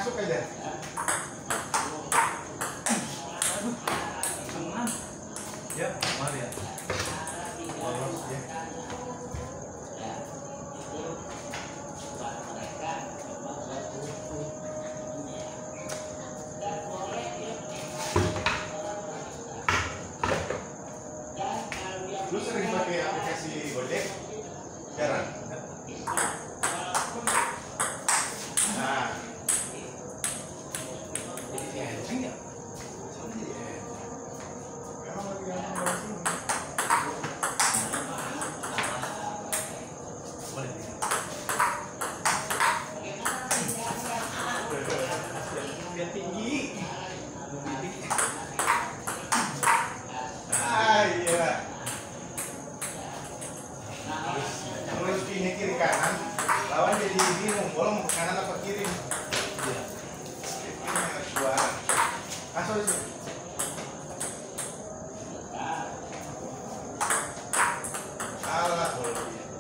masuk aja. Aman. Ya, mari ya. Lolos ya. Lu sering pakai aplikasi Gojek? Jarang. Nah, Jadi enteng ya. Sama jadi enteng. memang lebih gampang dari sini. Boleh. Biar tinggi. Ah iya. Terus ini kiri kanan, lawan jadi bingung, bola mau ke kanan apa kiri? Iya. Ini harus dua arah. Masuk di sini. Salah bola.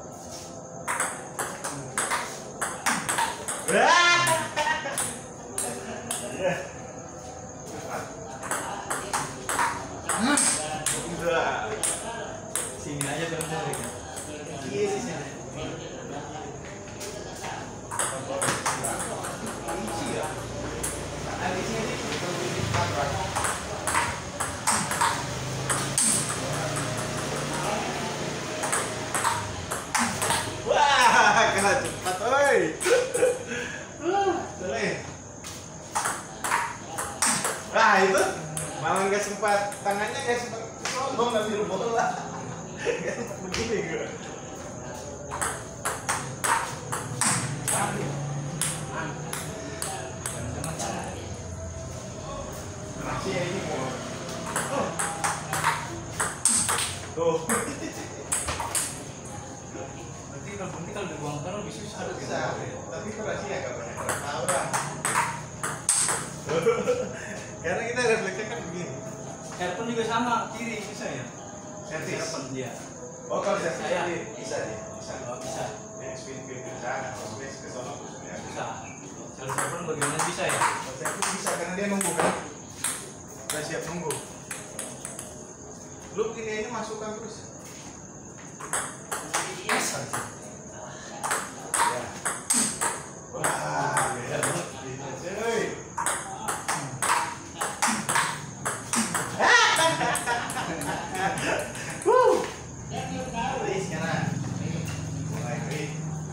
Udah. Sini aja terus ya. Iya sih sini. Isi ya. Nah, di sini lebih cepat. Wah, kena cepat, oi. Selesai. Nah, itu malah nggak sempat, tangannya nggak sempat sombong ngambil bola. Nggak sempat begini gue. Rahasia ini mau. Tuh. Berarti kalau dibuang taruh bisa sadar Bisa, tapi itu rahasia gak banyak orang tahu lah. Karena kita refleksnya kan begini. Airpon juga sama, kiri bisa ya? Servis. Airpon dia. Oh kalau servis Saya. bisa dia, bisa. Oh, bisa. Yang spin ke sana, kalau space ke sana khususnya. Bisa. Kalau airpon bagaimana bisa ya? Kalau servis bisa karena dia nunggu kan. Udah siap nunggu. Lu ini aja masukkan terus. Yes. Ya. Wah, beda banget. Cuy. Please, kanan. Mulai kiri.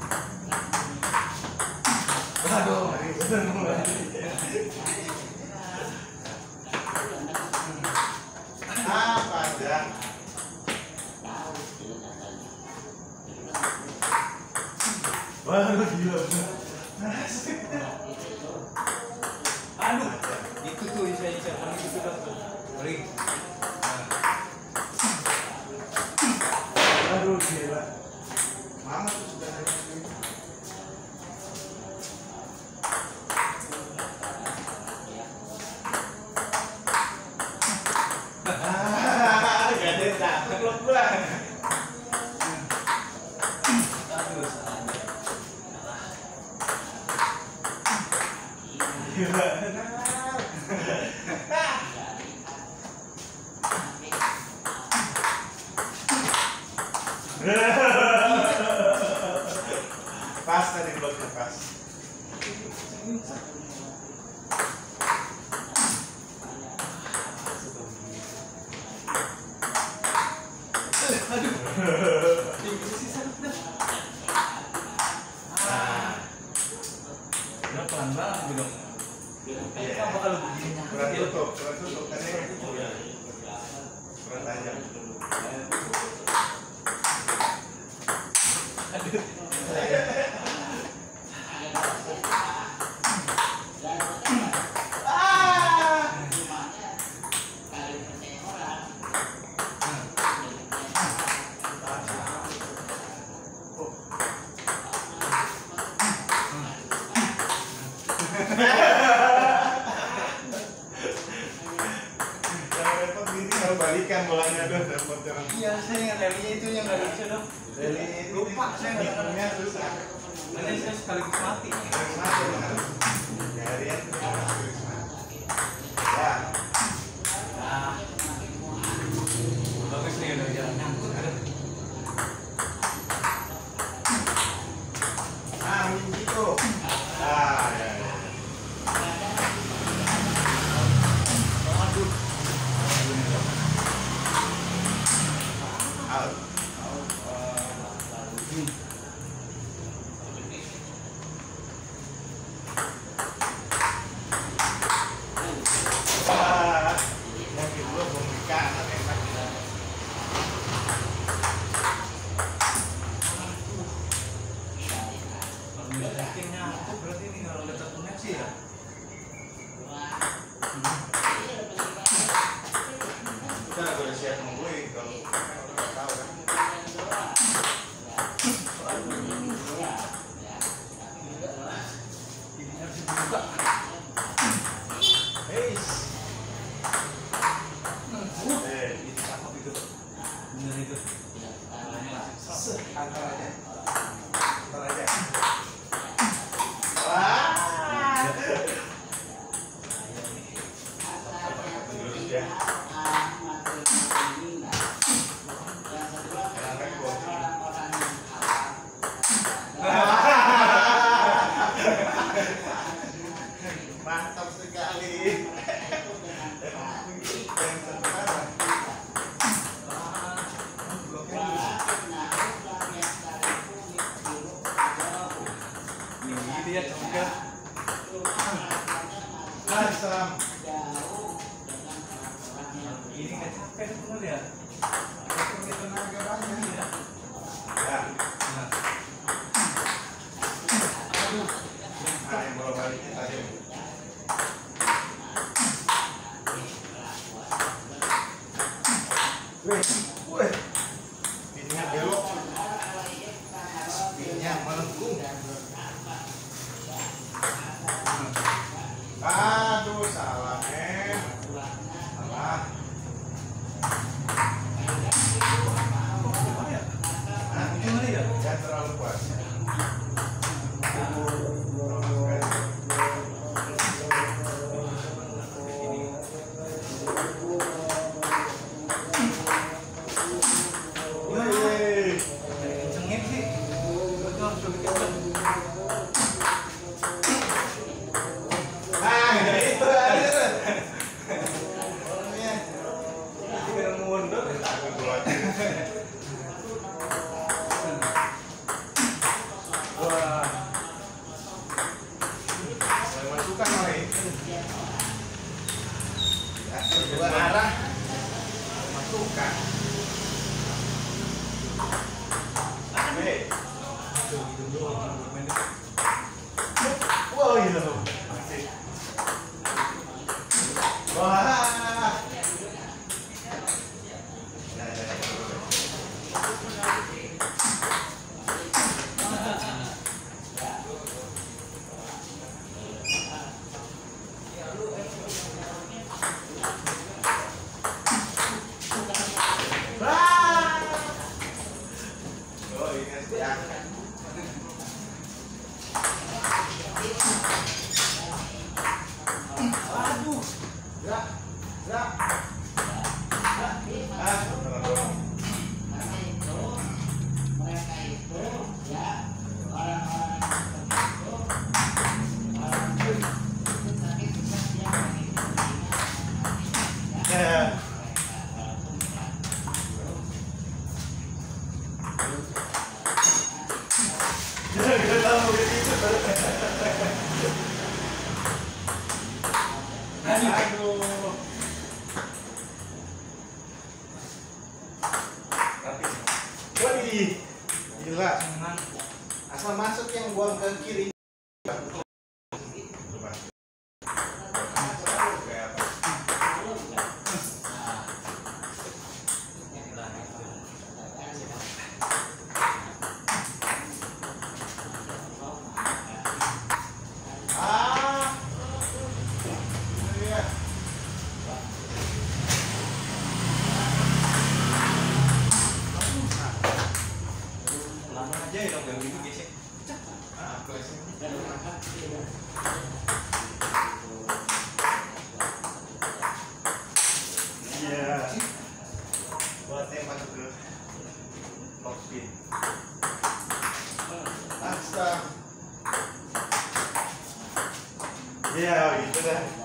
Waduh, bener mulai. Apa aja? Waduh, gila. Aduh, itu tuh bisa paling itu tuh. Paling. Aduh, gila. Mama tuh sudah ada duit. Gak ada yang takut loh gua. Aduh, salah. Gila. Pas tadi bloknya pas. Aduh. Tinggi sisa udah. Udah pelan banget gitu. Kayaknya bakal begini. Kurang tutup kan ya. Kurang tajam. Aduh. Jangan repot gini kalau balikan bolanya tuh repot jangan. Iya, saya yang rally itu yang nggak bisa dong. Dari Lupa saya nggak tahu. hitungnya susah. Nanti saya sekaligus mati. Mati benar. Harian sekaligus mati. Ya. Nah, bagus nih udah jalan nyangkut. Nah, gitu. Ah, ya. Out. Wah, yang kedua pemeriksaan enak. Yakin nyangkut berarti ini kalau udah terkoneksi ya. Kita udah siap nungguin kalau udah tahu kan. Ini harus dibuka. Hei. Itu cakep itu. Bener itu. Antar aja. Antar aja. Wah. Lurus ya. Mantap sekali. Ini dia juga. Asam. Ini nggak capek semua ya. Punya tenaga banyak ya. Ya. Nah, Nah, yang bawa baliknya tadi. Wih, wih. Pinnya belok. Pinnya melengkung. Aduh, salah, men. Salah. Nah, gimana ya? jangan terlalu kuat. Wih. Kencengin sih. Betul harus lebih kenceng. Nah, itu aja. Orangnya. Tidak mundur. Takut buat. Wah. Saya masukkan lagi. Ya, dua arah. Masukkan. Oke. Wah, iya loh. Masih. Wah. Ya, ya, ya. Ah. Oh, ini harus diangkat. Aduh. Gerak. Gerak. Ah, dorong. Ya. Gak tahu begitu. Aduh. Rapi. Wih. Gila. Asal masuk yang buang ke kiri. Coba. Kayak apa? Ah. Iya. Lama aja ya dong, gitu gesek. Iya. Buat tembak itu. Top speed. Astaga. Iya, gitu dah.